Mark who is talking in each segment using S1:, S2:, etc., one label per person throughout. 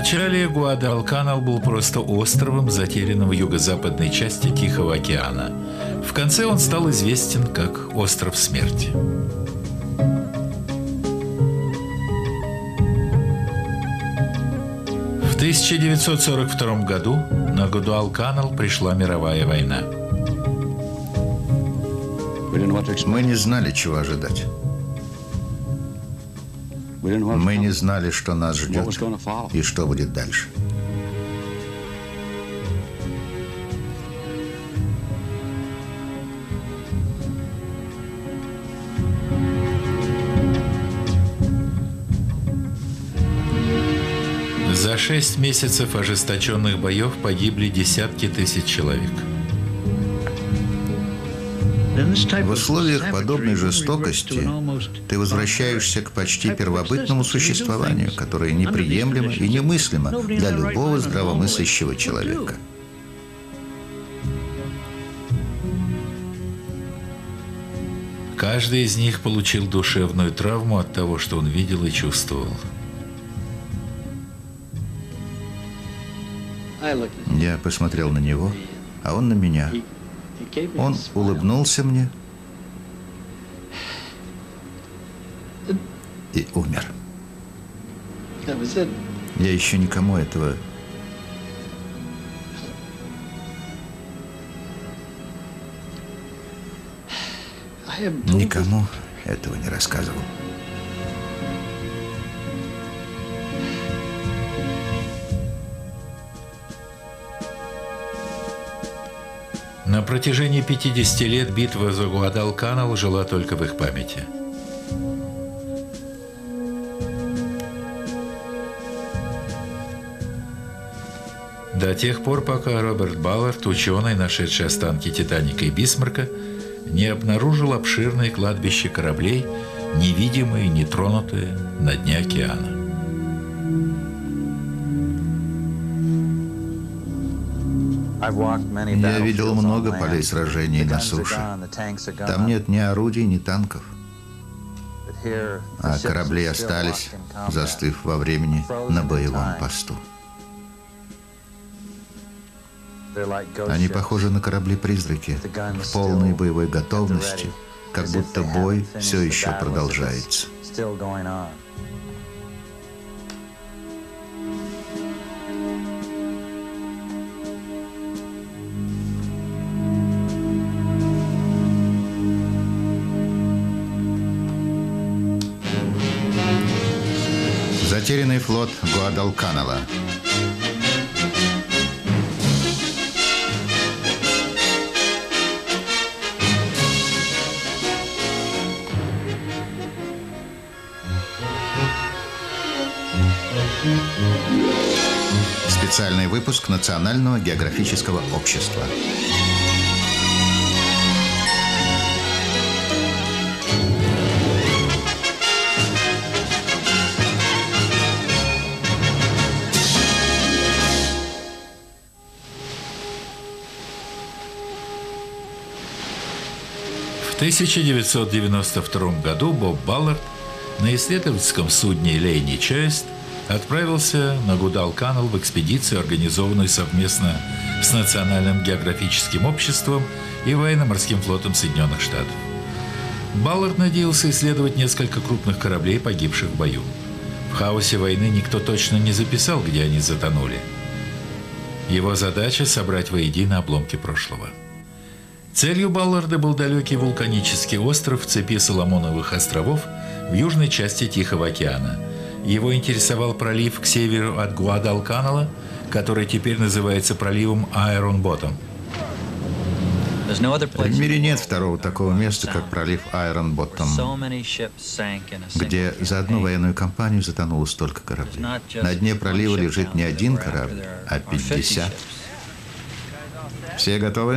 S1: Вначале Гуадалканал был просто островом, затерянным в юго-западной части Тихого океана. В конце он стал известен как Остров Смерти. В 1942 году на Гуадалканал пришла мировая война.
S2: Мы не знали, чего ожидать. Мы не знали, что нас ждет и что будет дальше.
S1: За 6 месяцев ожесточенных боев погибли десятки тысяч человек.
S2: В условиях подобной жестокости ты возвращаешься к почти первобытному существованию, которое неприемлемо и немыслимо для любого здравомыслящего человека.
S1: Каждый из них получил душевную травму от того, что он видел и чувствовал.
S2: Я посмотрел на него, а он на меня. Он улыбнулся мне и умер. Я еще никому этого не рассказывал.
S1: На протяжении 50 лет битва за Гуадалканал жила только в их памяти. До тех пор, пока Роберт Баллард, ученый, нашедший останки Титаника и Бисмарка, не обнаружил обширное кладбище кораблей, невидимые, нетронутые на дне океана.
S2: Я видел много полей сражений на суше. Там нет ни орудий, ни танков. А корабли остались, застыв во времени на боевом посту. Они похожи на корабли-призраки, в полной боевой готовности, как будто бой все еще продолжается. Затерянный флот Гуадалканала. Специальный выпуск Национального географического общества.
S1: В 1992 году Боб Баллард на исследовательском судне «Лейни Чест» отправился на Гуадалканал в экспедицию, организованную совместно с Национальным географическим обществом и Военно-морским флотом Соединенных Штатов. Баллард надеялся исследовать несколько крупных кораблей, погибших в бою. В хаосе войны никто точно не записал, где они затонули. Его задача – собрать воедино обломки прошлого. Целью Балларда был далекий вулканический остров в цепи Соломоновых островов в южной части Тихого океана. Его интересовал пролив к северу от Гуадалканала, который теперь называется проливом Айрон-Боттом.
S2: В мире нет второго такого места, как пролив Айрон-Боттом, где за одну военную кампанию затонуло столько кораблей. На дне пролива лежит не один корабль, а 50. Все готовы?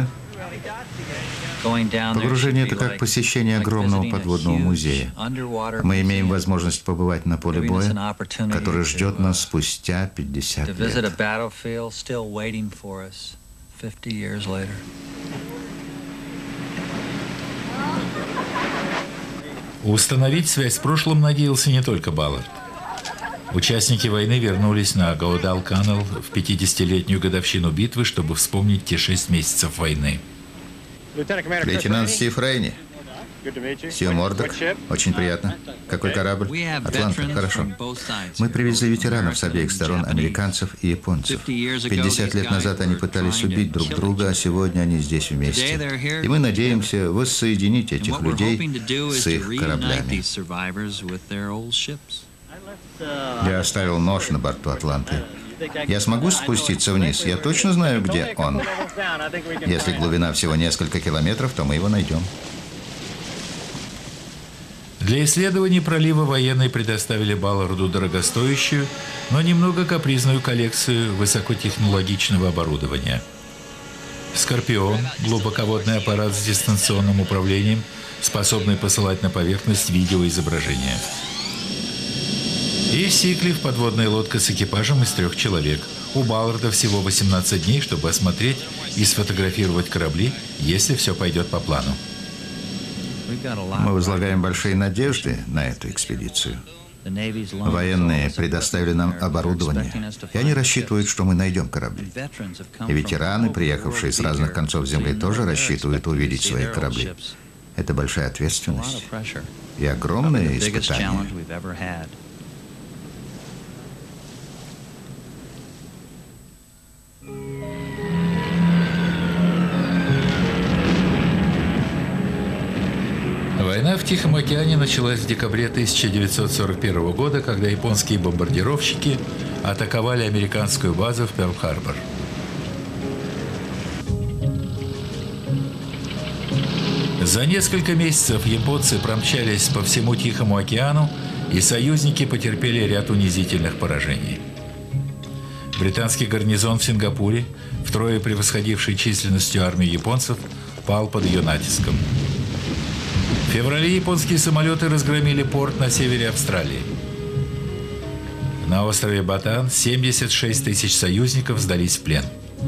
S2: Погружение – это как посещение огромного подводного музея. Мы имеем возможность побывать на поле боя, который ждет нас спустя 50 лет.
S1: Установить связь с прошлым надеялся не только Баллард. Участники войны вернулись на Гаудалканал в 50-летнюю годовщину битвы, чтобы вспомнить те 6 месяцев войны.
S2: Лейтенант Стив Рейни. Сью Мордок. Очень приятно. Какой корабль? Атланта. Хорошо. Мы привезли ветеранов с обеих сторон, американцев и японцев. 50 лет назад они пытались убить друг друга, а сегодня они здесь вместе. И мы надеемся воссоединить этих людей с их кораблями. Я оставил нож на борту Атланты. Я смогу спуститься вниз? Я точно знаю, где он. Если глубина всего несколько километров, то мы его найдем.
S1: Для исследований пролива военные предоставили Балларду дорогостоящую, но немного капризную коллекцию высокотехнологичного оборудования. «Скорпион» – глубоководный аппарат с дистанционным управлением, способный посылать на поверхность видеоизображения. И «Сиклиф» – подводная лодка с экипажем из 3 человек. У Балларда всего 18 дней, чтобы осмотреть и сфотографировать корабли, если все пойдет по плану.
S2: Мы возлагаем большие надежды на эту экспедицию. Военные предоставили нам оборудование, и они рассчитывают, что мы найдем корабли. И ветераны, приехавшие с разных концов Земли, тоже рассчитывают увидеть свои корабли. Это большая ответственность и огромное испытание.
S1: Война в Тихом океане началась в декабре 1941 года, когда японские бомбардировщики атаковали американскую базу в Перл-Харбор. За несколько месяцев японцы промчались по всему Тихому океану, и союзники потерпели ряд унизительных поражений. Британский гарнизон в Сингапуре, втрое превосходивший численностью армию японцев, пал под ее натиском. В феврале японские самолеты разгромили порт на севере Австралии. На острове Батан 76 тысяч союзников сдались в плен.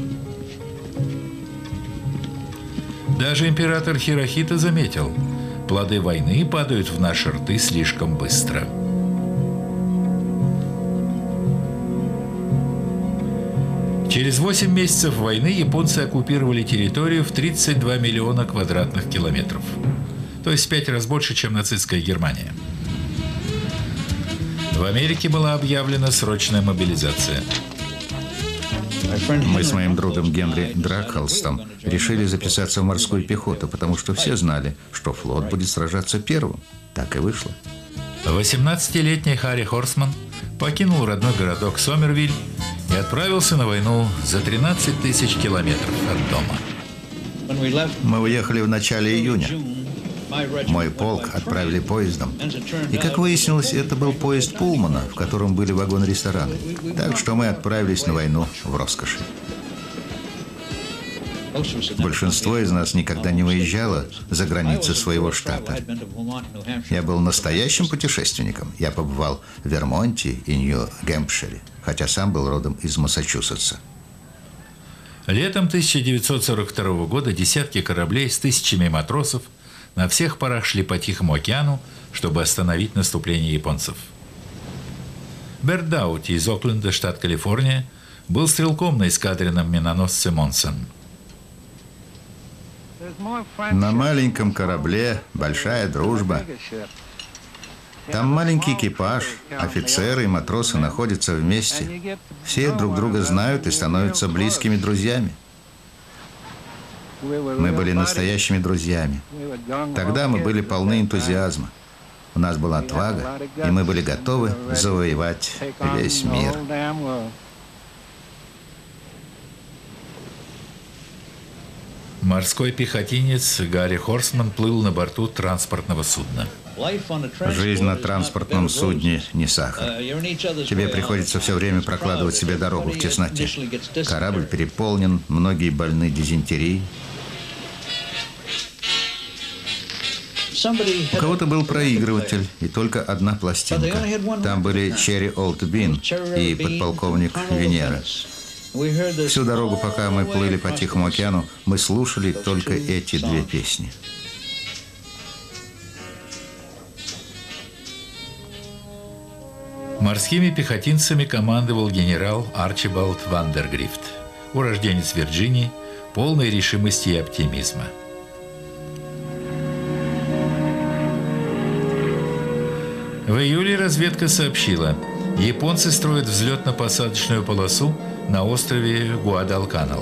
S1: Даже император Хирохито заметил, плоды войны падают в наши рты слишком быстро. Через 8 месяцев войны японцы оккупировали территорию в 32 миллиона квадратных километров. То есть в 5 раз больше, чем нацистская Германия. В Америке была объявлена срочная мобилизация.
S2: Мы с моим другом Генри Дракхолстом решили записаться в морскую пехоту, потому что все знали, что флот будет сражаться первым. Так и вышло.
S1: 18-летний Харри Хорсман покинул родной городок Сомервиль и отправился на войну за 13 тысяч километров от дома.
S2: Мы уехали в начале июня. Мой полк отправили поездом. И, как выяснилось, это был поезд Пулмана, в котором были вагоны-рестораны. Так что мы отправились на войну в роскоши. Большинство из нас никогда не выезжало за границы своего штата. Я был настоящим путешественником. Я побывал в Вермонте и Нью-Гэмпшире, хотя сам был родом из Массачусетса.
S1: Летом 1942 года десятки кораблей с тысячами матросов на всех парах шли по Тихому океану, чтобы остановить наступление японцев. Берт Даути из Окленда, штат Калифорния, был стрелком на эскадренном миноносце «Монсон».
S2: На маленьком корабле большая дружба. Там маленький экипаж, офицеры и матросы находятся вместе. Все друг друга знают и становятся близкими друзьями. Мы были настоящими друзьями. Тогда мы были полны энтузиазма. У нас была отвага, и мы были готовы завоевать весь мир.
S1: Морской пехотинец Гарри Хорсман плыл на борту транспортного судна.
S2: Жизнь на транспортном судне не сахар. Тебе приходится все время прокладывать себе дорогу в тесноте. Корабль переполнен, многие больны дизентерией. У кого-то был проигрыватель и только одна пластинка. Там были Черри Олд Бин и подполковник Венера. Всю дорогу, пока мы плыли по Тихому океану, мы слушали только эти две песни.
S1: Морскими пехотинцами командовал генерал Арчибальд Вандергрифт, урожденец Вирджинии, полной решимости и оптимизма. В июле разведка сообщила, японцы строят взлетно-посадочную полосу на острове Гуадалканал.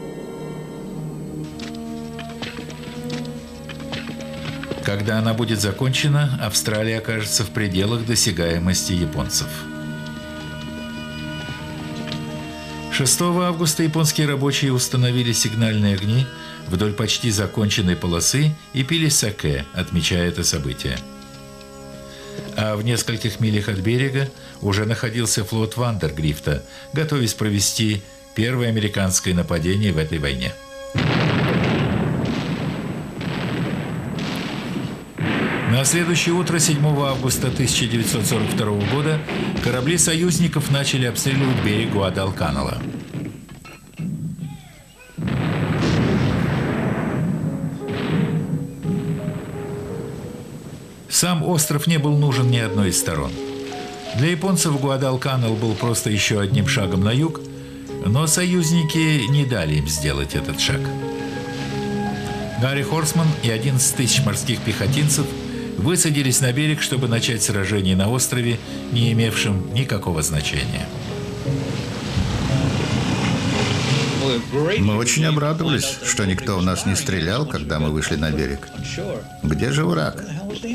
S1: Когда она будет закончена, Австралия окажется в пределах досягаемости японцев. 6 августа японские рабочие установили сигнальные огни вдоль почти законченной полосы и пили саке, отмечая это событие. А в нескольких милях от берега уже находился флот Вандергрифта, готовясь провести первое американское нападение в этой войне. На следующее утро, 7 августа 1942 года, корабли союзников начали обстреливать берег Гуадалканала. Сам остров не был нужен ни одной из сторон. Для японцев Гуадалканал был просто еще одним шагом на юг, но союзники не дали им сделать этот шаг. Гарри Хорсман и 11 тысяч морских пехотинцев высадились на берег, чтобы начать сражение на острове, не имевшем никакого значения.
S2: Мы очень обрадовались, что никто в нас не стрелял, когда мы вышли на берег. Где же враг?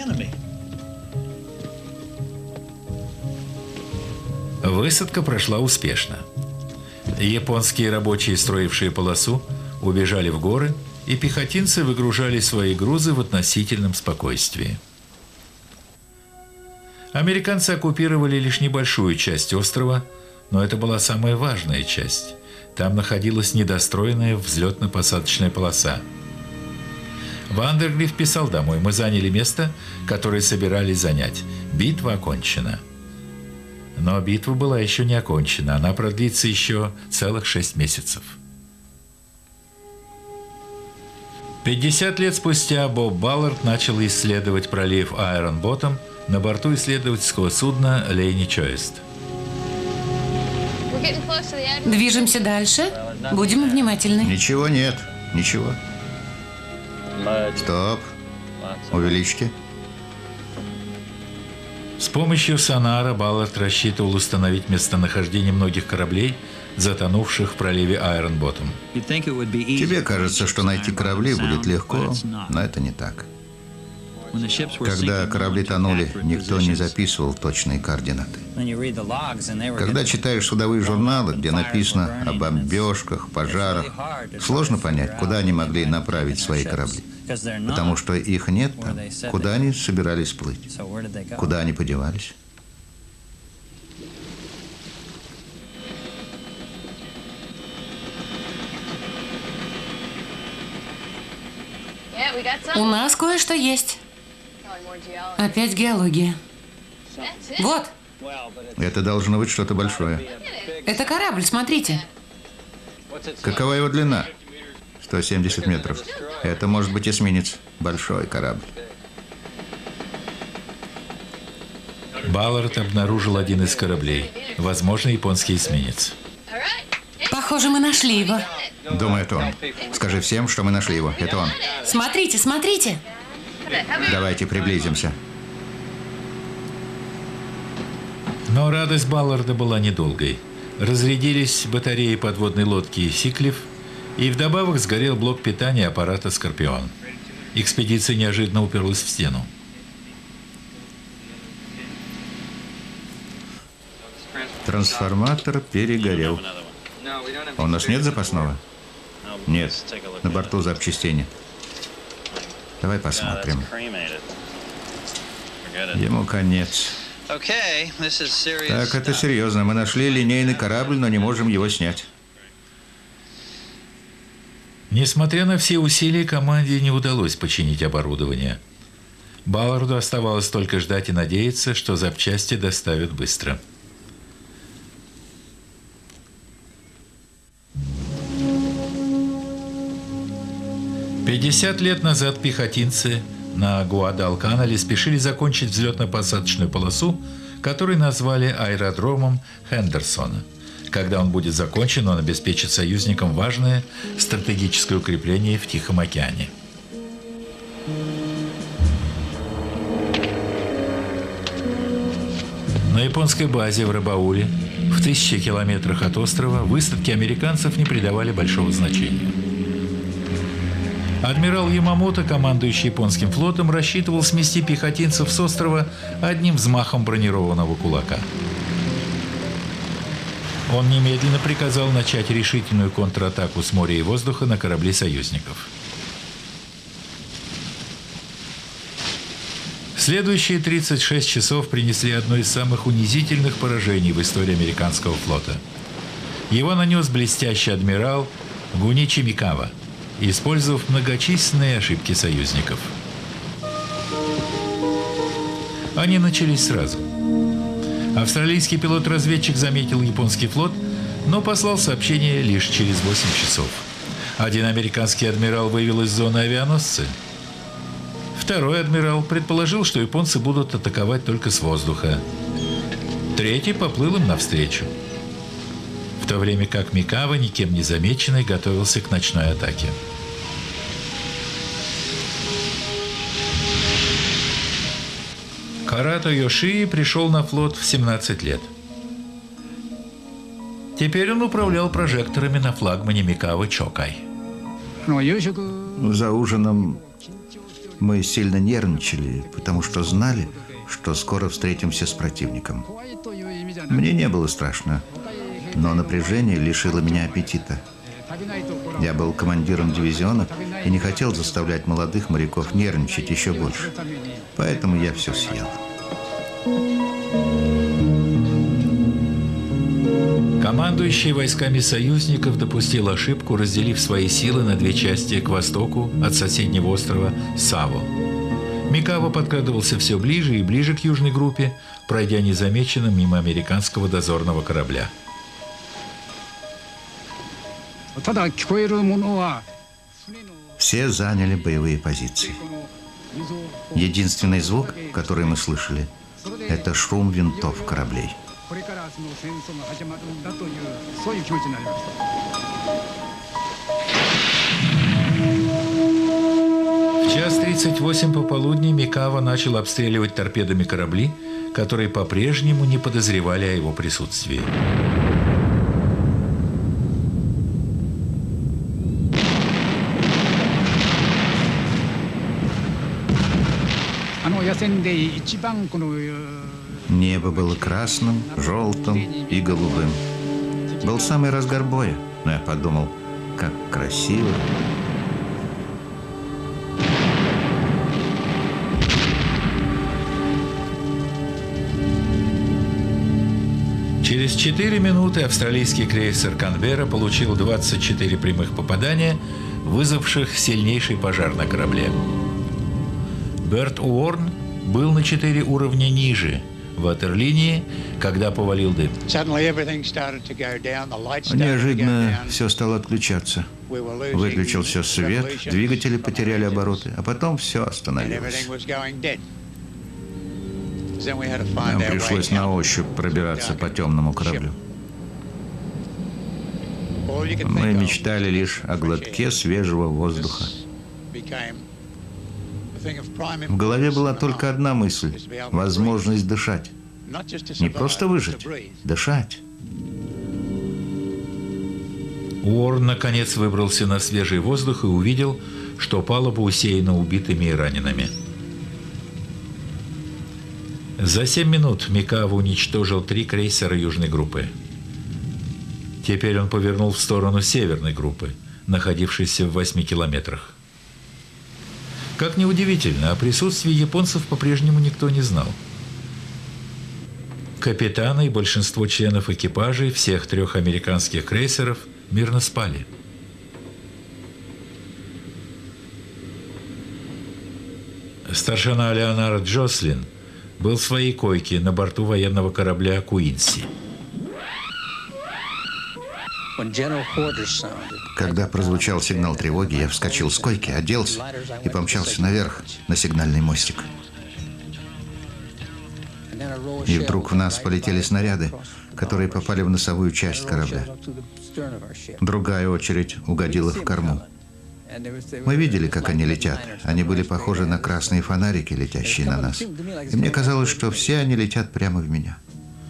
S1: Высадка прошла успешно. Японские рабочие, строившие полосу, убежали в горы, и пехотинцы выгружали свои грузы в относительном спокойствии. Американцы оккупировали лишь небольшую часть острова, но это была самая важная часть. Там находилась недостроенная взлетно-посадочная полоса. Вандергрифт писал домой: «Мы заняли место, которое собирались занять. Битва окончена». Но битва была еще не окончена. Она продлится еще целых 6 месяцев. 50 лет спустя Боб Баллард начал исследовать пролив Айрон-Боттом на борту исследовательского судна «Лейни Чоист».
S3: Движемся дальше. Будем внимательны.
S2: Ничего нет. Ничего. Стоп. Увеличьте.
S1: С помощью сонара Баллард рассчитывал установить местонахождение многих кораблей, затонувших в проливе Айрон-Боттом.
S2: Тебе кажется, что найти корабли будет легко, но это не так. Когда корабли тонули, никто не записывал точные координаты. Когда читаешь судовые журналы, где написано о бомбежках, пожарах, сложно понять, куда они могли направить свои корабли. Потому что их нет там. Куда они собирались плыть? Куда они подевались?
S3: У нас кое-что есть. Опять геология. Вот.
S2: Это должно быть что-то большое.
S3: Это корабль, смотрите.
S2: Какова его длина? 170 метров. Это может быть эсминец. Большой корабль.
S1: Баллард обнаружил один из кораблей. Возможно, японский эсминец.
S3: Похоже, мы нашли его.
S2: Думаю, это он. Скажи всем, что мы нашли его. Это он.
S3: Смотрите, смотрите.
S2: Давайте приблизимся.
S1: Но радость Балларда была недолгой. Разрядились батареи подводной лодки «Сиклиф», и вдобавок сгорел блок питания аппарата «Скорпион». Экспедиция неожиданно уперлась в стену.
S2: Трансформатор перегорел. А у нас нет запасного? Нет. На борту запчастей нет. Давай посмотрим. Ему конец. Так, это серьезно. Мы нашли линейный корабль, но не можем его снять.
S1: Несмотря на все усилия, команде не удалось починить оборудование. Балларду оставалось только ждать и надеяться, что запчасти доставят быстро. «50 лет назад пехотинцы на Гуадалканале спешили закончить взлетно-посадочную полосу, который назвали аэродромом Хендерсона. Когда он будет закончен, он обеспечит союзникам важное стратегическое укрепление в Тихом океане. На японской базе в Рабауле, в 1000 километрах от острова, выставки американцев не придавали большого значения. Адмирал Ямамото, командующий японским флотом, рассчитывал смести пехотинцев с острова одним взмахом бронированного кулака. Он немедленно приказал начать решительную контратаку с моря и воздуха на корабли союзников. Следующие 36 часов принесли одно из самых унизительных поражений в истории американского флота. Его нанес блестящий адмирал Гуничи Микава, использовав многочисленные ошибки союзников. Они начались сразу. Австралийский пилот-разведчик заметил японский флот, но послал сообщение лишь через 8 часов. Один американский адмирал вывел из зоны авианосцы. Второй адмирал предположил, что японцы будут атаковать только с воздуха. Третий поплыл им навстречу. В то время как Микава, никем не замеченный, готовился к ночной атаке. Карато Йошии пришел на флот в 17 лет. Теперь он управлял прожекторами на флагмане Микавы Чокай.
S2: За ужином мы сильно нервничали, потому что знали, что скоро встретимся с противником. Мне не было страшно, но напряжение лишило меня аппетита. Я был командиром дивизиона и не хотел заставлять молодых моряков нервничать еще больше. Поэтому я все съел.
S1: Командующий войсками союзников допустил ошибку, разделив свои силы на две части к востоку от соседнего острова Саво. Микава подкрадывался все ближе и ближе к южной группе, пройдя незамеченным мимо американского дозорного корабля.
S2: Все заняли боевые позиции. Единственный звук, который мы слышали, это шум винтов кораблей.
S1: В час 38 пополудни Микава начал обстреливать торпедами корабли, которые по-прежнему не подозревали о его присутствии.
S2: Небо было красным, желтым и голубым. Был самый разгар боя, но я подумал, как красиво.
S1: Через 4 минуты австралийский крейсер «Канберра» получил 24 прямых попадания, вызвавших сильнейший пожар на корабле. Берт Уорн был на 4 уровня ниже ватерлинии, когда повалил дым.
S2: Неожиданно все стало отключаться. Выключился свет, двигатели потеряли обороты, а потом все остановилось. Нам пришлось на ощупь пробираться по темному кораблю. Мы мечтали лишь о глотке свежего воздуха. В голове была только одна мысль – возможность дышать. Не просто выжить, дышать.
S1: Уорн, наконец, выбрался на свежий воздух и увидел, что палуба усеяна убитыми и ранеными. За 7 минут Микава уничтожил 3 крейсера южной группы. Теперь он повернул в сторону северной группы, находившейся в 8 километрах. Как ни удивительно, о присутствии японцев по-прежнему никто не знал. Капитаны и большинство членов экипажей всех 3 американских крейсеров мирно спали. Старшина Леонард Джослин был в своей койке на борту военного корабля «Куинси».
S2: Когда прозвучал сигнал тревоги, я вскочил с койки, оделся и помчался наверх на сигнальный мостик. И вдруг в нас полетели снаряды, которые попали в носовую часть корабля. Другая очередь угодила в корму. Мы видели, как они летят. Они были похожи на красные фонарики, летящие на нас. И мне казалось, что все они летят прямо в меня.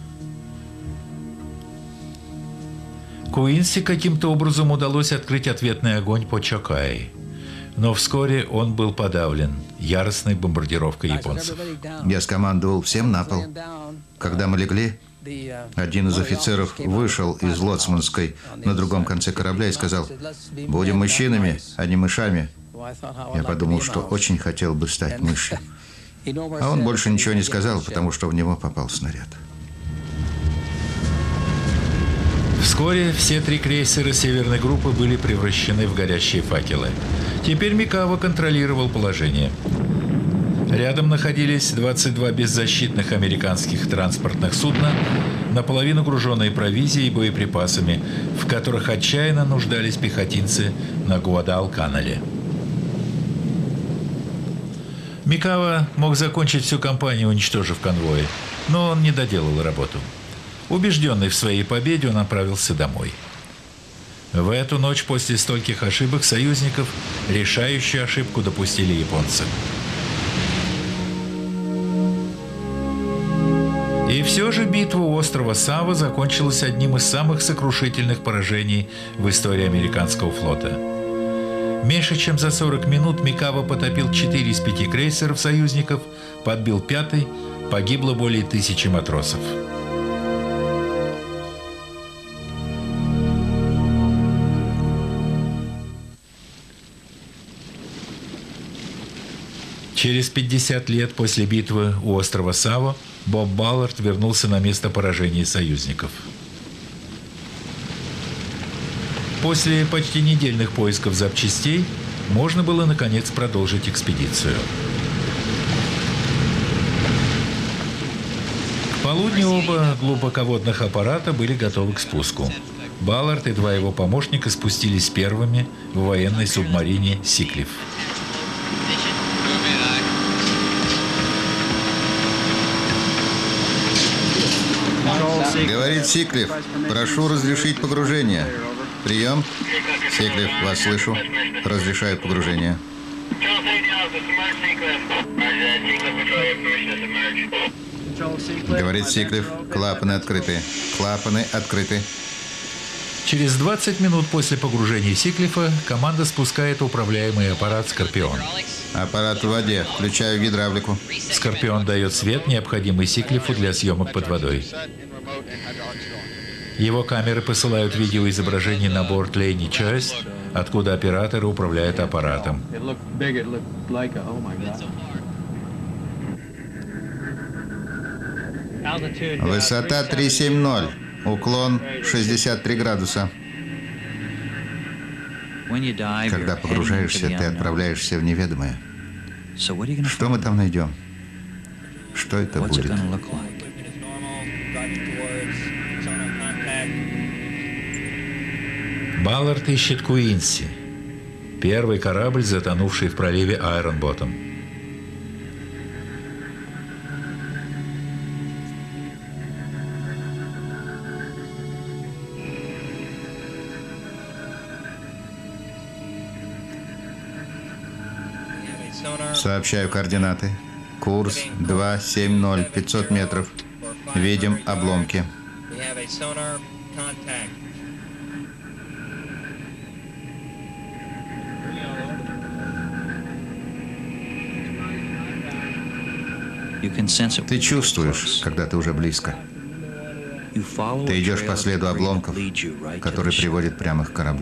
S1: Куинси каким-то образом удалось открыть ответный огонь по Чокай. Но вскоре он был подавлен яростной бомбардировкой японцев.
S2: Я скомандовал всем на пол. Когда мы легли, один из офицеров вышел из лоцманской на другом конце корабля и сказал: «Будем мужчинами, а не мышами». Я подумал, что очень хотел бы стать мышью. А он больше ничего не сказал, потому что в него попал снаряд.
S1: Вскоре все 3 крейсера северной группы были превращены в горящие факелы. Теперь Микава контролировал положение. Рядом находились 22 беззащитных американских транспортных судна, наполовину груженные провизией и боеприпасами, в которых отчаянно нуждались пехотинцы на Гуадалканале. Микава мог закончить всю кампанию, уничтожив конвои, но он не доделал работу. Убежденный в своей победе, он направился домой. В эту ночь после стольких ошибок союзников решающую ошибку допустили японцы. И все же битва у острова Сава закончилась одним из самых сокрушительных поражений в истории американского флота. Меньше чем за 40 минут Микава потопил 4 из 5 крейсеров союзников, подбил 5-й, погибло более 1000 матросов. Через 50 лет после битвы у острова Саво Боб Баллард вернулся на место поражения союзников. После почти недельных поисков запчастей можно было, наконец, продолжить экспедицию. К полудню оба глубоководных аппарата были готовы к спуску. Баллард и 2 его помощника спустились первыми в военной субмарине «Сиклиф».
S2: Говорит Сиклиф, прошу разрешить погружение. Прием. Сиклиф, вас слышу. Разрешаю погружение. Говорит Сиклиф, клапаны открыты. Клапаны открыты.
S1: Через 20 минут после погружения Сиклифа команда спускает управляемый аппарат «Скорпион».
S2: Аппарат в воде. Включаю гидравлику.
S1: «Скорпион» дает свет, необходимый Сиклифу для съемок под водой. Его камеры посылают видеоизображение на борт Лейни Чойс, откуда операторы управляют аппаратом.
S2: Высота 370. Уклон 63 градуса. Когда погружаешься, ты отправляешься в неведомое. Что мы там найдем? Что это будет?
S1: Баллард ищет Куинси. Первый корабль, затонувший в проливе Айронботом.
S2: Сообщаю координаты. Курс 270, 500 метров. Видим обломки. Ты чувствуешь, когда ты уже близко. Ты идешь по следу обломков, который приводит прямо к кораблю.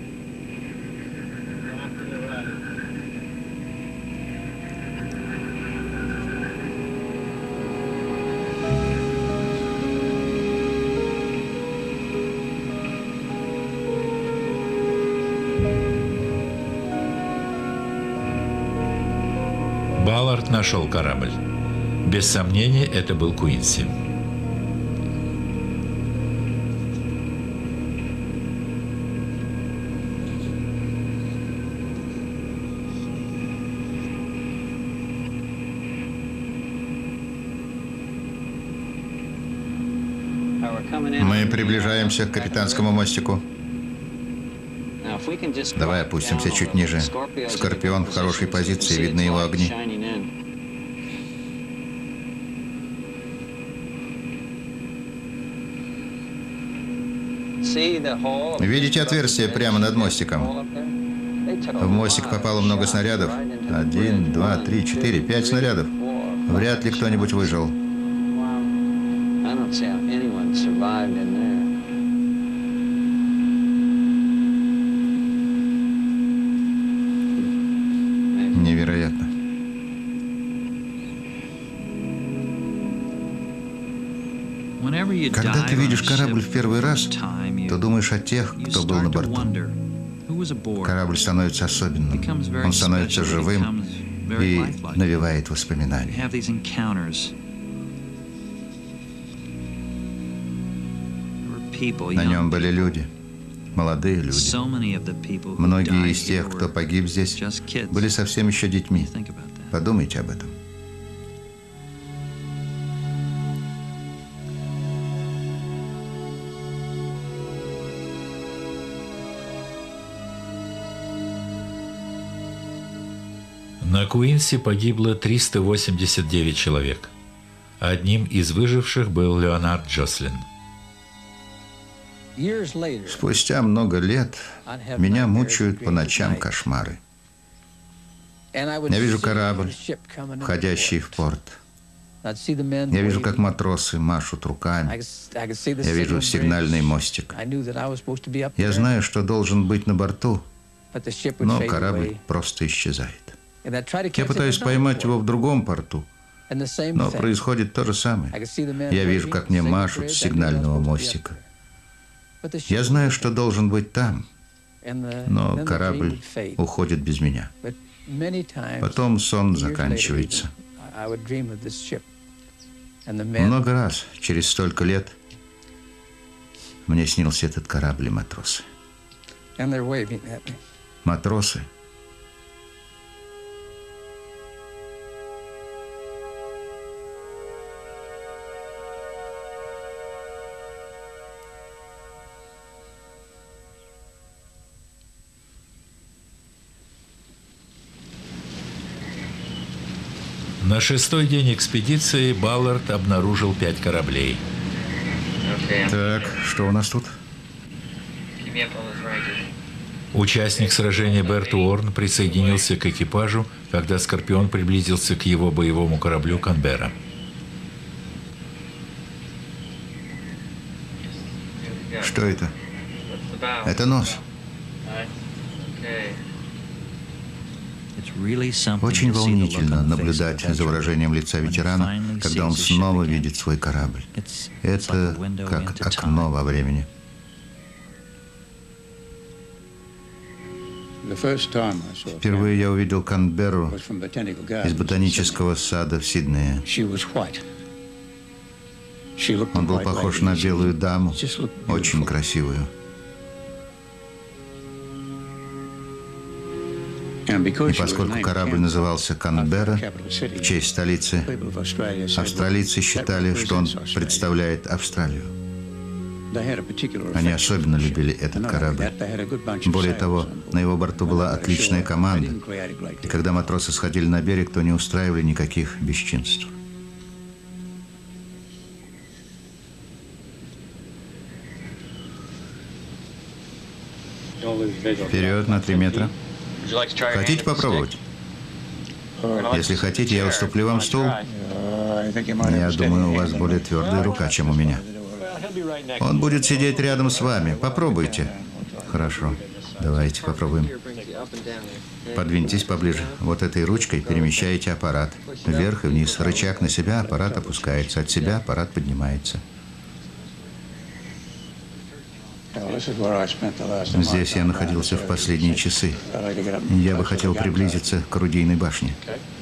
S1: Баллард нашел корабль. Без сомнения, это был Куинси.
S2: Мы приближаемся к капитанскому мостику. Давай опустимся чуть ниже. Скорпион в хорошей позиции, видны его огни. Видите отверстие прямо над мостиком? В мостик попало много снарядов. 1, 2, 3, 4, 5 снарядов. Вряд ли кто-нибудь выжил. Невероятно. Когда ты видишь корабль в первый раз, то думаешь о тех, кто был на борту. Корабль становится особенным. Он становится живым и навевает воспоминания. На нем были люди, молодые люди. Многие из тех, кто погиб здесь, были совсем еще детьми. Подумайте об этом.
S1: На Куинси погибло 389 человек. Одним из выживших был Леонард Джослин.
S2: Спустя много лет меня мучают по ночам кошмары. Я вижу корабль, входящий в порт. Я вижу, как матросы машут руками. Я вижу сигнальный мостик. Я знаю, что должен быть на борту, но корабль просто исчезает. Я пытаюсь поймать его в другом порту, но происходит то же самое. Я вижу, как мне машут с сигнального мостика. Я знаю, что должен быть там, но корабль уходит без меня. Потом сон заканчивается. Много раз, через столько лет, мне снился этот корабль и матросы. Матросы.
S1: На шестой день экспедиции Баллард обнаружил 5 кораблей.
S2: Так, что у нас тут?
S1: Участник сражения Берт Уорн присоединился к экипажу, когда «Скорпион» приблизился к его боевому кораблю «Канберра».
S2: Что это? Это нос. Очень волнительно наблюдать за выражением лица ветерана, когда он снова видит свой корабль. Это как окно во времени. Впервые я увидел Канберру из ботанического сада в Сиднее. Он был похож на белую даму, очень красивую. И поскольку корабль назывался «Канберра» в честь столицы, австралийцы считали, что он представляет Австралию. Они особенно любили этот корабль. Более того, на его борту была отличная команда. И когда матросы сходили на берег, то не устраивали никаких бесчинств. Вперед на 3 метра. Хотите попробовать? Если хотите, я уступлю вам стул. Я думаю, у вас более твердая рука, чем у меня. Он будет сидеть рядом с вами. Попробуйте. Хорошо. Давайте попробуем. Подвиньтесь поближе. Вот этой ручкой перемещаете аппарат. Вверх и вниз. Рычаг на себя, аппарат опускается. От себя аппарат поднимается. Здесь я находился в последние часы. Я бы хотел приблизиться к орудийной башне.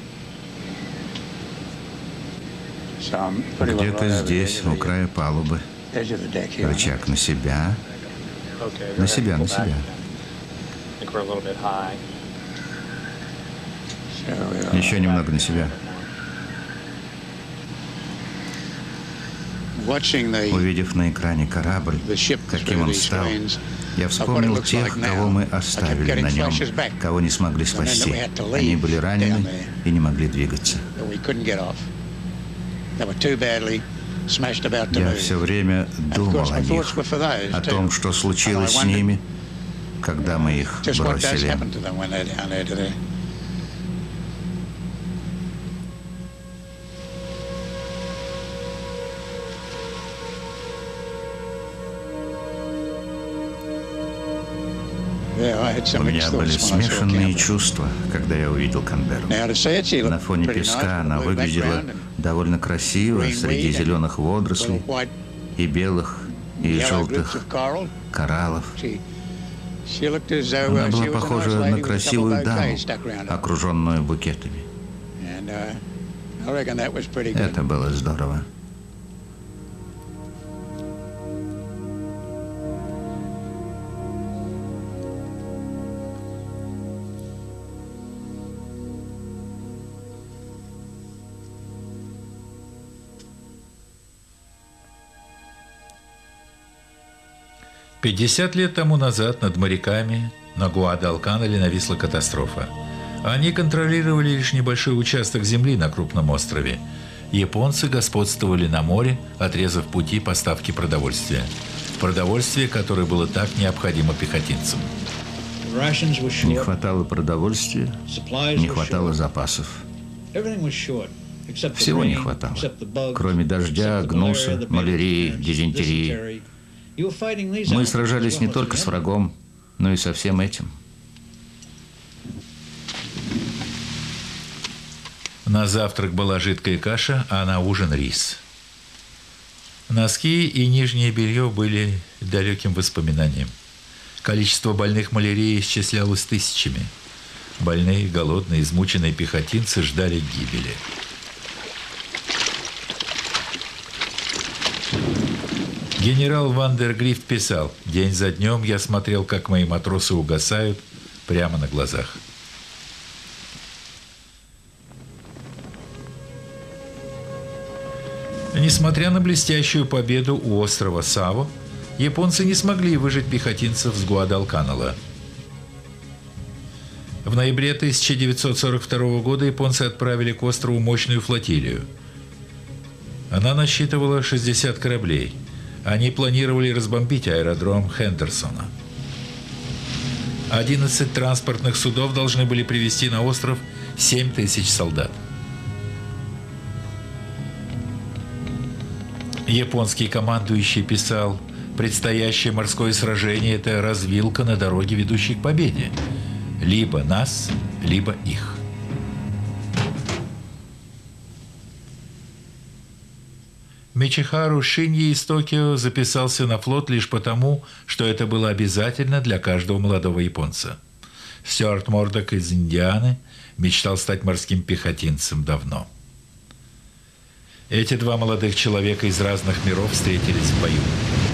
S2: Где-то здесь, у края палубы. Рычаг на себя. На себя, на себя. Еще немного на себя. Увидев на экране корабль, каким он стал, я вспомнил тех, кого мы оставили на нем, кого не смогли спасти. Они были ранены и не могли двигаться. Я все время думал о них, о том, что случилось с ними, когда мы их бросили. У меня были смешанные чувства, когда я увидел Канберру. На фоне песка она выглядела довольно красиво среди зеленых водорослей и белых, и желтых кораллов. Она была похожа на красивую даму, окруженную букетами. Это было здорово.
S1: «50 лет тому назад над моряками на Гуадалканале нависла катастрофа. Они контролировали лишь небольшой участок земли на крупном острове. Японцы господствовали на море, отрезав пути поставки продовольствия. Продовольствие, которое было так необходимо пехотинцам.
S2: Не хватало продовольствия, не хватало запасов. Всего не хватало, кроме дождя, гнуса, малярии, дизентерии. Мы сражались не только с врагом, но и со всем этим.
S1: На завтрак была жидкая каша, а на ужин рис. Носки и нижнее белье были далеким воспоминанием. Количество больных малярией исчислялось тысячами. Больные, голодные, измученные пехотинцы ждали гибели. Генерал Вандергрифт писал: «День за днем я смотрел, как мои матросы угасают прямо на глазах». Несмотря на блестящую победу у острова Саво, японцы не смогли выжить пехотинцев с Гуадалканала. В ноябре 1942 года японцы отправили к острову мощную флотилию. Она насчитывала 60 кораблей. Они планировали разбомбить аэродром Хендерсона. 11 транспортных судов должны были привезти на остров 7000 солдат. Японский командующий писал: «Предстоящее морское сражение – это развилка на дороге, ведущей к победе. Либо нас, либо их». Мичихару Шиньи из Токио записался на флот лишь потому, что это было обязательно для каждого молодого японца. Стюарт Мордок из Индианы мечтал стать морским пехотинцем давно. Эти два молодых человека из разных миров встретились в бою.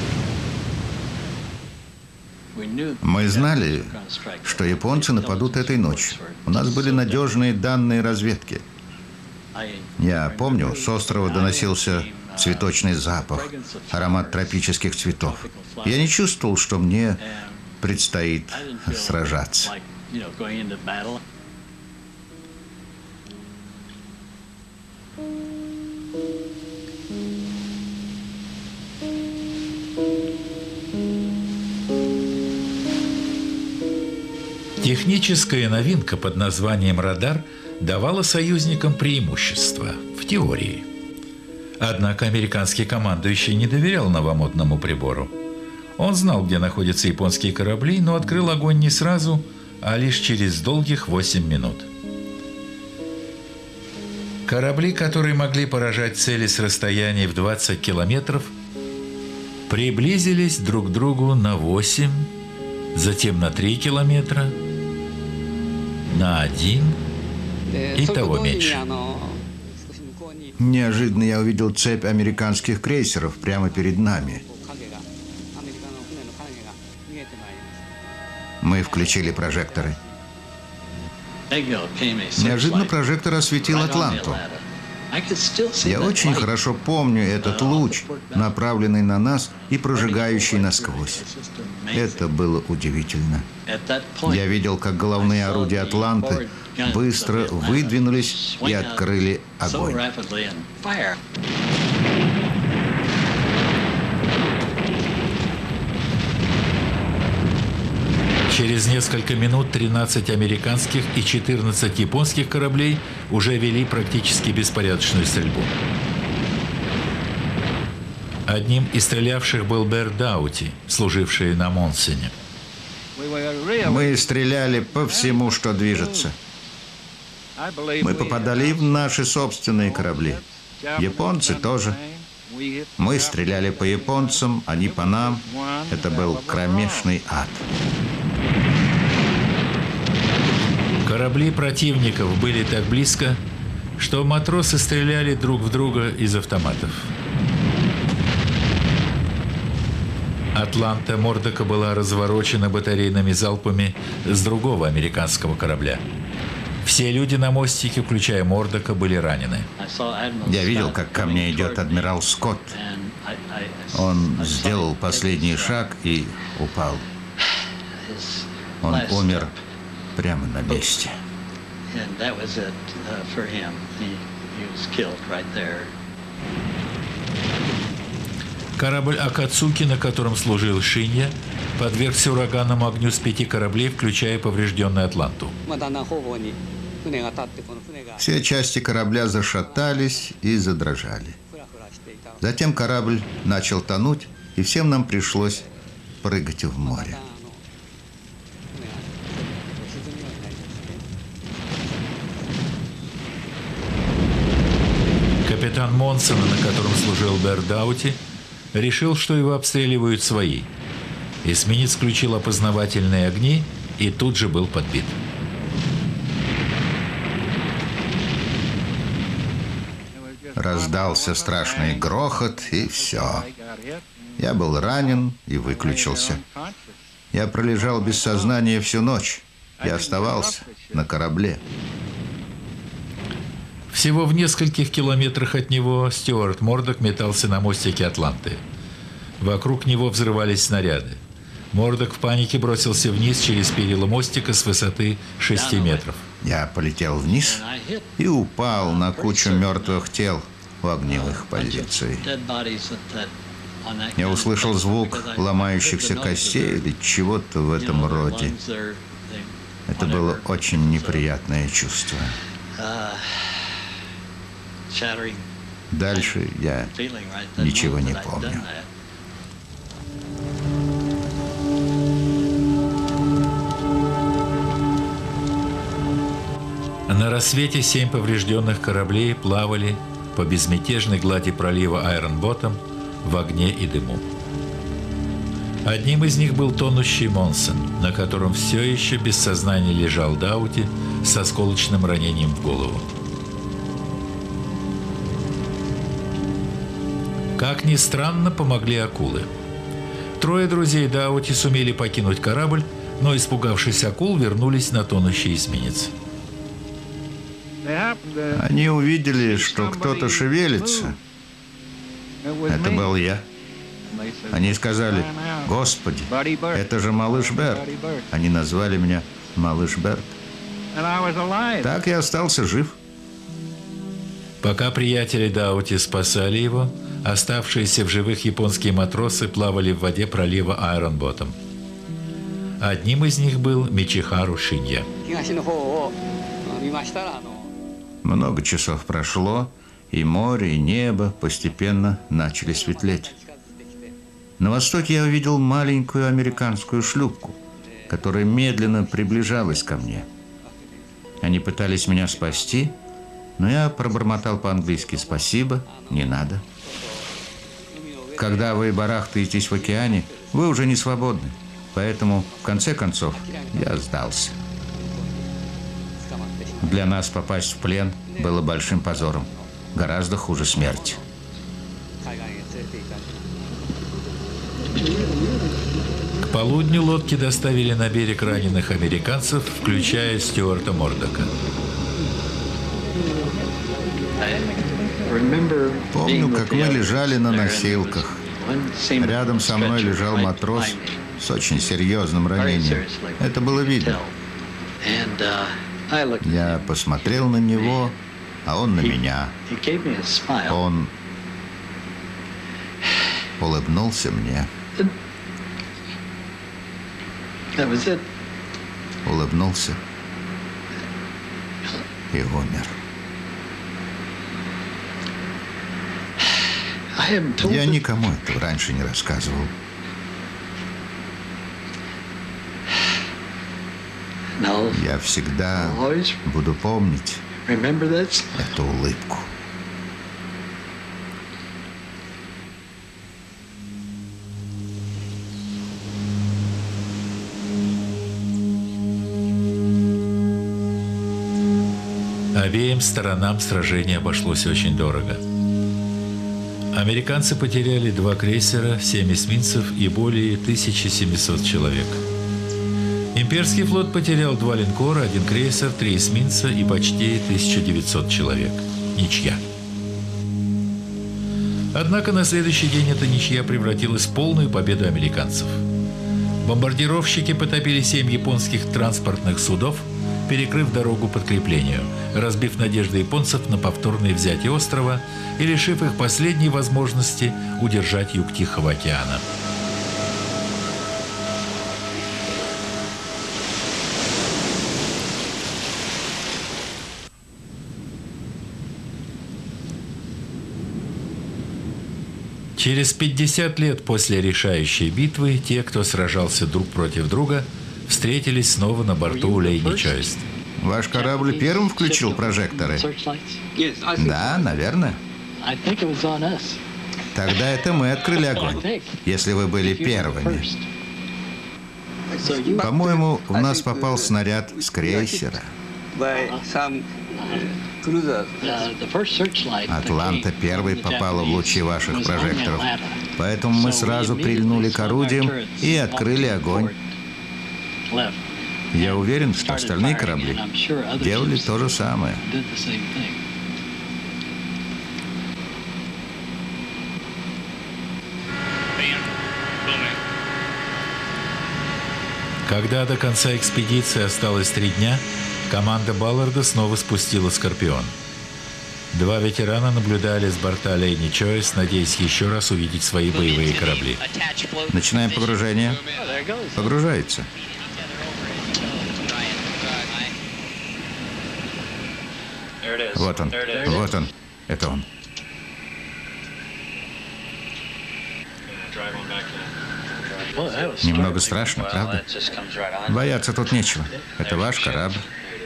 S2: Мы знали, что японцы нападут этой ночью. У нас были надежные данные разведки. Я помню, с острова доносился цветочный запах, аромат тропических цветов. Я не чувствовал, что мне предстоит сражаться.
S1: Техническая новинка под названием «радар» давала союзникам преимущество в теории. Однако американский командующий не доверял новомодному прибору. Он знал, где находятся японские корабли, но открыл огонь не сразу, а лишь через долгих 8 минут. Корабли, которые могли поражать цели с расстояния в 20 километров, приблизились друг к другу на 8, затем на 3 километра, на 1 и того меньше.
S2: Неожиданно я увидел цепь американских крейсеров прямо перед нами. Мы включили прожекторы. Неожиданно прожектор осветил Атланту. Я очень хорошо помню этот луч, направленный на нас и прожигающий насквозь. Это было удивительно. Я видел, как головные орудия «Атланты» быстро выдвинулись и открыли огонь.
S1: Через несколько минут 13 американских и 14 японских кораблей уже вели практически беспорядочную стрельбу. Одним из стрелявших был Берт Даути, служивший на Монсене.
S2: Мы стреляли по всему, что движется. Мы попадали и в наши собственные корабли. Японцы тоже. Мы стреляли по японцам, они по нам. Это был кромешный ад.
S1: Корабли противников были так близко, что матросы стреляли друг в друга из автоматов. «Атланта» Мордока была разворочена батарейными залпами с другого американского корабля. Все люди на мостике, включая Мордока, были ранены.
S2: Я видел, как ко мне идет адмирал Скотт. Он сделал последний шаг и упал. Он умер прямо на месте.
S1: Корабль «Акацуки», на котором служил Шинья, подвергся ураганному огню с 5 кораблей, включая поврежденную «Атланту».
S2: Все части корабля зашатались и задрожали. Затем корабль начал тонуть, и всем нам пришлось прыгать в море.
S1: Капитан Монсона, на котором служил Берт Даути, решил, что его обстреливают свои. Эсминец включил опознавательные огни и тут же был подбит.
S2: Раздался страшный грохот, и все. Я был ранен и выключился. Я пролежал без сознания всю ночь. Я оставался на корабле.
S1: Всего в нескольких километрах от него Стюарт Мордок метался на мостике «Атланты». Вокруг него взрывались снаряды. Мордок в панике бросился вниз через перила мостика с высоты 6 метров.
S2: Я полетел вниз и упал на кучу мертвых тел у огневых позиций. Я услышал звук ломающихся костей или чего-то в этом роде. Это было очень неприятное чувство. Дальше я ничего не помню.
S1: На рассвете 7 поврежденных кораблей плавали по безмятежной глади пролива Айрон-Боттом в огне и дыму. Одним из них был тонущий Монсон, на котором все еще без сознания лежал Даути с осколочным ранением в голову. Как ни странно, помогли акулы. 3 друзей Даути сумели покинуть корабль, но, испугавшись акул, вернулись на тонущий эсминец.
S2: Они увидели, что кто-то шевелится. Это был я. Они сказали: «Господи, это же малыш Берт». Они назвали меня малыш Берт. Так я остался жив.
S1: Пока приятели Даути спасали его, оставшиеся в живых японские матросы плавали в воде пролива Айрон-Боттом. Одним из них был Мичихару Шинья.
S2: Много часов прошло, и море, и небо постепенно начали светлеть. На востоке я увидел маленькую американскую шлюпку, которая медленно приближалась ко мне. Они пытались меня спасти, но я пробормотал по-английски: «Спасибо, не надо». Когда вы барахтаетесь в океане, вы уже не свободны. Поэтому, в конце концов, я сдался. Для нас попасть в плен было большим позором. Гораздо хуже смерти.
S1: К полудню лодки доставили на берег раненых американцев, включая Стюарта Мордока.
S2: Помню, как мы лежали на носилках. Рядом со мной лежал матрос с очень серьезным ранением. Это было видно. Я посмотрел на него, а он на меня. Он улыбнулся мне. Улыбнулся и умер. Я никому этого раньше не рассказывал. Я всегда буду помнить эту улыбку.
S1: Обеим сторонам сражение обошлось очень дорого. Американцы потеряли 2 крейсера, 7 эсминцев и более 1700 человек. Имперский флот потерял 2 линкора, 1 крейсер, 3 эсминца и почти 1900 человек. Ничья. Однако на следующий день эта ничья превратилась в полную победу американцев. Бомбардировщики потопили 7 японских транспортных судов, перекрыв дорогу подкреплению, разбив надежды японцев на повторное взятие острова и лишив их последней возможности удержать юг Тихого океана. Через 50 лет после решающей битвы те, кто сражался друг против друга, встретились снова на борту Лейни Чойс.
S2: Ваш корабль первым включил прожекторы? Да, наверное. Тогда это мы открыли огонь, если вы были первыми. По-моему, в нас попал снаряд с крейсера. Атланта первой попала в лучи ваших прожекторов, поэтому мы сразу прильнули к орудиям и открыли огонь. Я уверен, что остальные корабли делали то же самое.
S1: Когда до конца экспедиции осталось 3 дня, команда Балларда снова спустила «Скорпион». 2 ветерана наблюдали с борта Лейни Чойс, надеясь еще раз увидеть свои боевые корабли.
S2: Начинаем погружение. Погружается. Вот он, вот он. Это он. Немного страшно, правда? Бояться тут нечего. Это ваш корабль.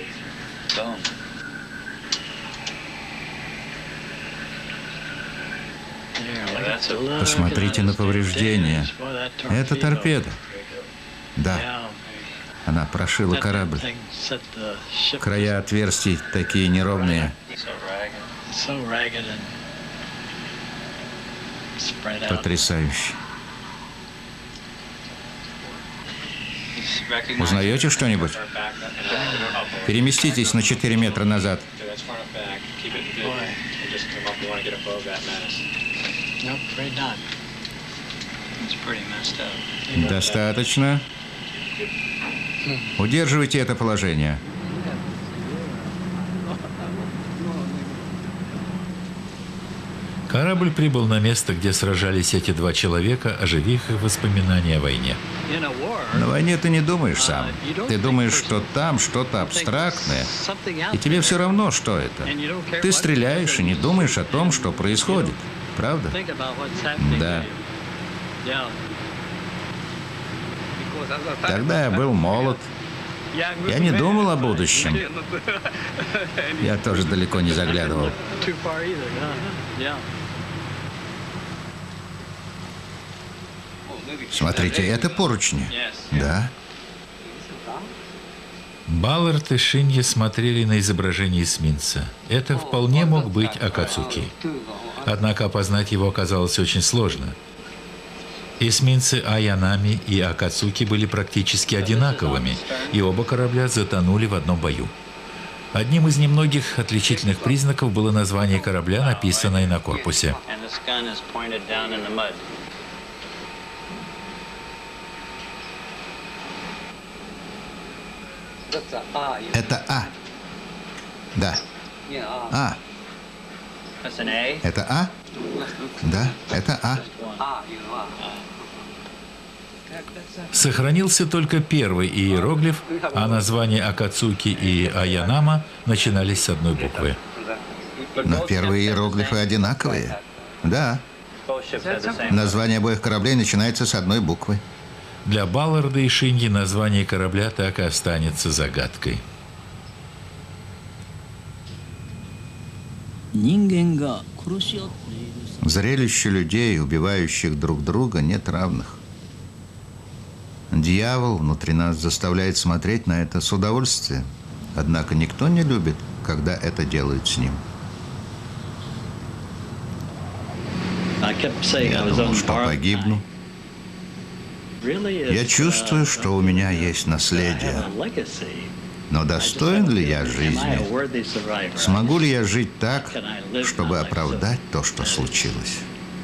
S2: Посмотрите на повреждения. Это торпеда. Да. Она прошила корабль. Края отверстий такие неровные. Потрясающе. Узнаете что-нибудь? Переместитесь на 4 метра назад. Достаточно. Удерживайте это положение.
S1: Корабль прибыл на место, где сражались эти 2 человека, оживив их воспоминания о войне.
S2: На войне ты не думаешь сам. Ты думаешь, что там что-то абстрактное, и тебе все равно, что это. Ты стреляешь и не думаешь о том, что происходит. Правда? Да. Тогда я был молод. Я не думал о будущем. Я тоже далеко не заглядывал. Смотрите, это поручни. Да.
S1: Баллард и Шинья смотрели на изображение эсминца. Это вполне мог быть Акацуки. Однако опознать его оказалось очень сложно. Эсминцы Аянами и Акацуки были практически одинаковыми, и оба корабля затонули в одном бою. Одним из немногих отличительных признаков было название корабля, написанное на корпусе.
S2: Это А. Да. А. Это А? Да, это А.
S1: Сохранился только первый иероглиф, а названия Акацуки и Аянама начинались с одной буквы.
S2: Но первые иероглифы одинаковые. Да. Название обоих кораблей начинается с одной буквы.
S1: Для Балларда и Шиньи название корабля так и останется загадкой.
S2: Зрелище людей, убивающих друг друга, нет равных. Дьявол внутри нас заставляет смотреть на это с удовольствием. Однако никто не любит, когда это делают с ним. Я думал, что погибну. Я чувствую, что у меня есть наследие. Но достоин ли я жизни? Смогу ли я жить так, чтобы оправдать то, что случилось?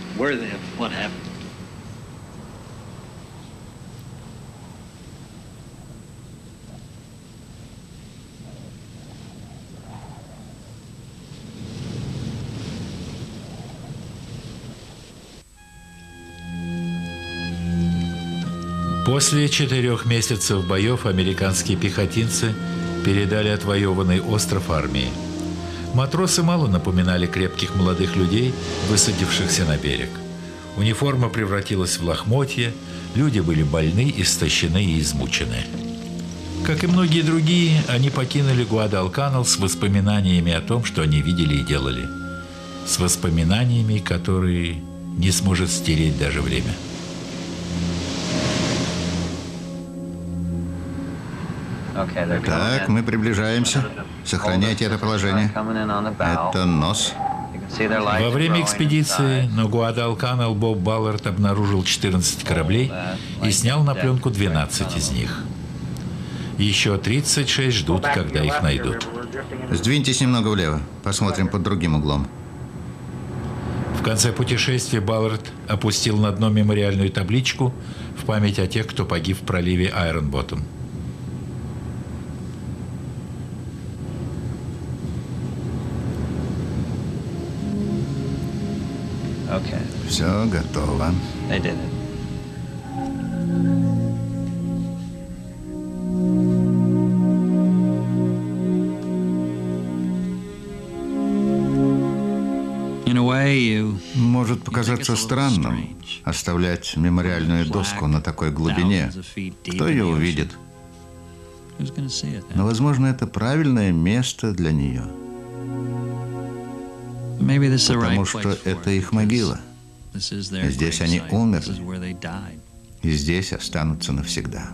S1: После 4 месяцев боев американские пехотинцы передали отвоеванный остров армии. Матросы мало напоминали крепких молодых людей, высадившихся на берег. Униформа превратилась в лохмотья, люди были больны, истощены и измучены. Как и многие другие, они покинули Гуадалканал с воспоминаниями о том, что они видели и делали. С воспоминаниями, которые не сможет стереть даже время.
S2: Так, мы приближаемся. Сохраняйте это положение. Это нос.
S1: Во время экспедиции на Гуадалканал Боб Баллард обнаружил 14 кораблей и снял на пленку 12 из них. Еще 36 ждут, когда их найдут.
S2: Сдвиньтесь немного влево. Посмотрим под другим углом.
S1: В конце путешествия Баллард опустил на дно мемориальную табличку в память о тех, кто погиб в проливе Айронботтом.
S2: Все готово. Может показаться странным оставлять мемориальную доску на такой глубине. Кто ее увидит? Но, возможно, это правильное место для нее. Потому что это их могила. Здесь они умерли. И здесь останутся навсегда.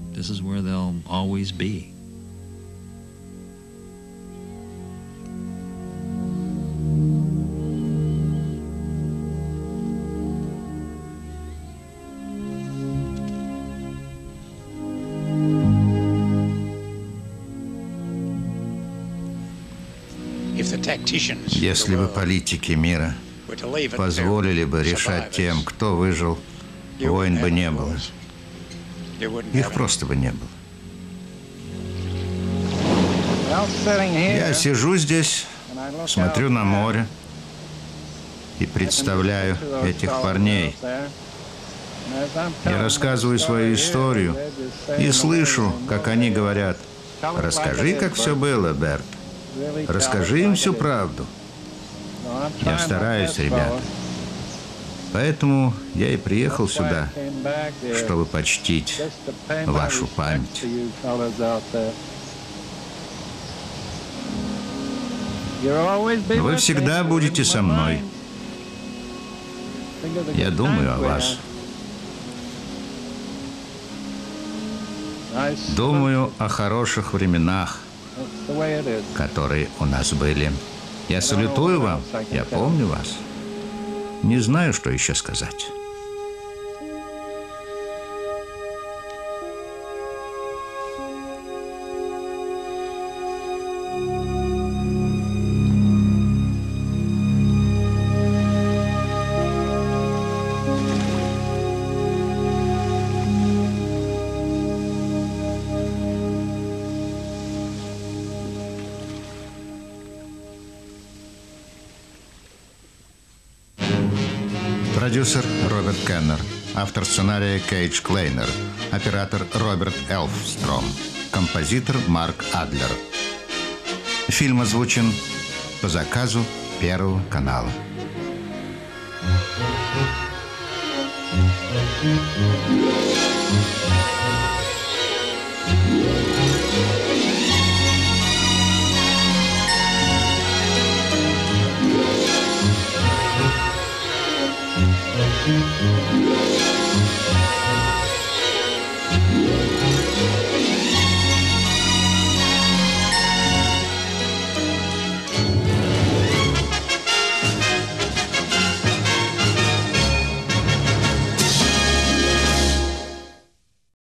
S2: Если бы политики мира позволили бы решать тем, кто выжил, войн бы не было. Их просто бы не было. Я сижу здесь, смотрю на море и представляю этих парней. Я рассказываю свою историю и слышу, как они говорят: «Расскажи, как все было, Берт. Расскажи им всю правду». Я стараюсь, ребята. Поэтому я и приехал сюда, чтобы почтить вашу память. Вы всегда будете со мной. Я думаю о вас. Думаю о хороших временах, которые у нас были. Я салютую вам, я помню вас. Не знаю, что еще сказать. Продюсер Роберт Кеннер. Автор сценария Кейдж Клейнер. Оператор Роберт Элфстром. Композитор Марк Адлер. Фильм озвучен по заказу Первого канала.